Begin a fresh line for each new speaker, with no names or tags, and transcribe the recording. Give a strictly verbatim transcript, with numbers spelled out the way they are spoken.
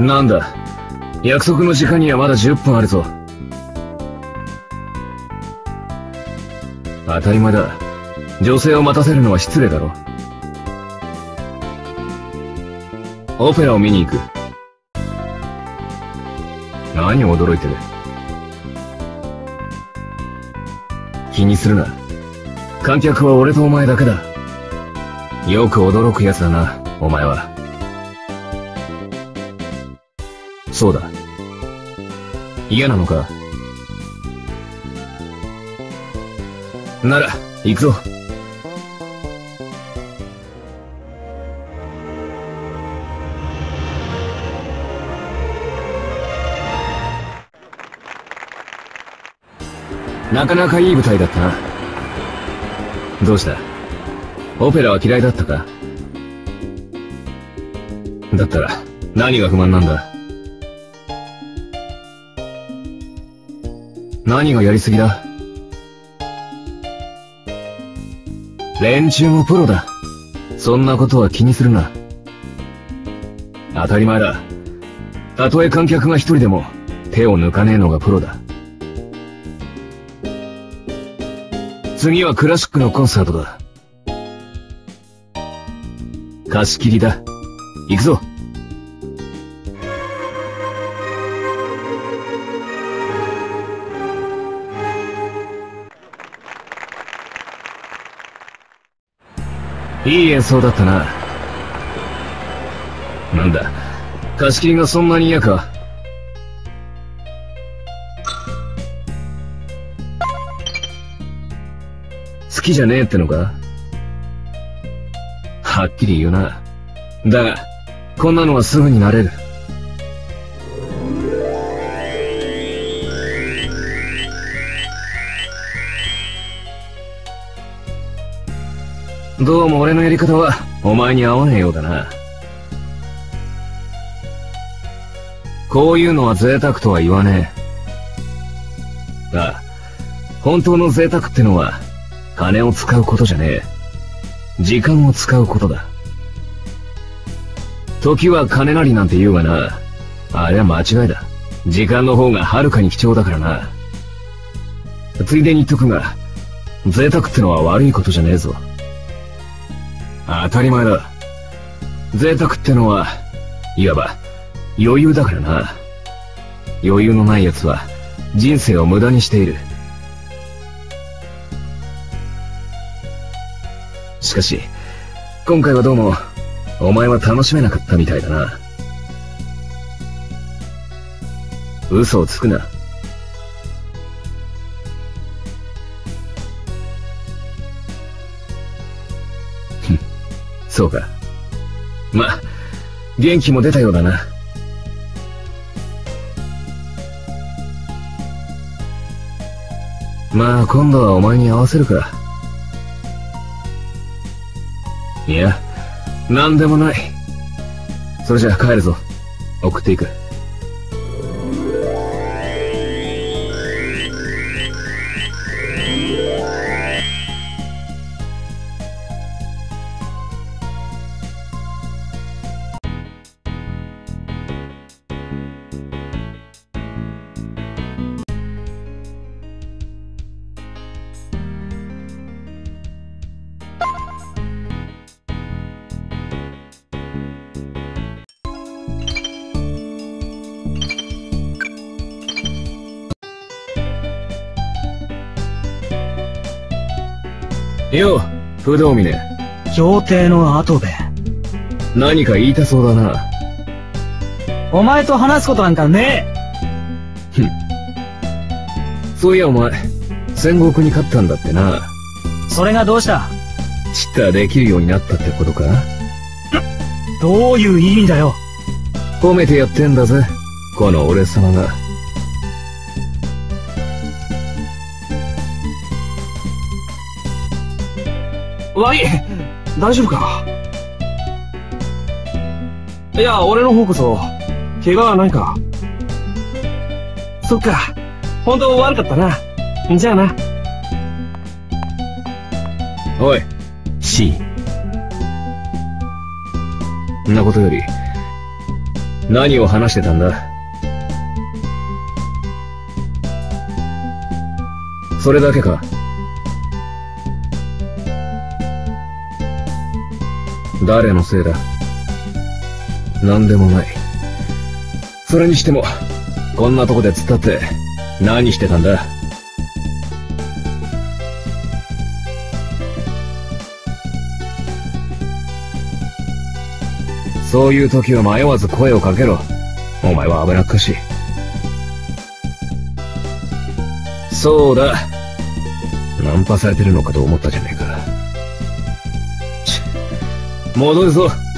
なんだ、約束の時間にはまだじゅっぷんあるぞ。当たり前だ。女性を待たせるのは失礼だろ。オペラを見に行く。何を驚いてる。気にするな。観客は俺とお前だけだ。よく驚くやつだな、お前は。そうだ。嫌なのか？なら、行くぞ。なかなかいい舞台だったな。どうした？オペラは嫌いだったか？だったら、何が不満なんだ？何がやりすぎだ？連中もプロだ。そんなことは気にするな。当たり前だ。たとえ観客が一人でも手を抜かねえのがプロだ。次はクラシックのコンサートだ。貸し切りだ。行くぞ。いい演奏だったな。なんだ、貸し切りがそんなに嫌か？好きじゃねえってのか？はっきり言うな。だが、こんなのはすぐに慣れる。どうも俺のやり方はお前に合わねえようだな。こういうのは贅沢とは言わねえ。ああ、本当の贅沢ってのは金を使うことじゃねえ。時間を使うことだ。時は金なりなんて言うがな。あれは間違いだ。時間の方がはるかに貴重だからな。ついでに言っとくが、贅沢ってのは悪いことじゃねえぞ。当たり前だ。贅沢ってのは、いわば余裕だからな。余裕のない奴は人生を無駄にしている。しかし、今回はどうも、お前は楽しめなかったみたいだな。嘘をつくな。そうか。ま、元気も出たようだな。まあ、今度はお前に合わせるか。いや、なんでもない。それじゃあ帰るぞ。送っていく。よう、不動峰。
協定の後で。
何か言いたそうだな。
お前と話すことなんかね
え。ふん。そういやお前、戦国に勝ったんだってな。
それがどうした？
チッターできるようになったってことか？
どういう意味だよ。
褒めてやってんだぜ、この俺様が。
悪い、大丈夫か？いや、俺の方こそ、怪我はないか？そっか、本当悪かったな。じゃあな。
おい、C。んなことより、 何を話してたんだ？それだけか？誰のせいだ？なんでもない。それにしても、こんなとこで突っ立って、何してたんだ？そういう時は迷わず声をかけろ。お前は危なっかしい。そうだ。ナンパされてるのかと思ったじゃねえか。ち、戻るぞ。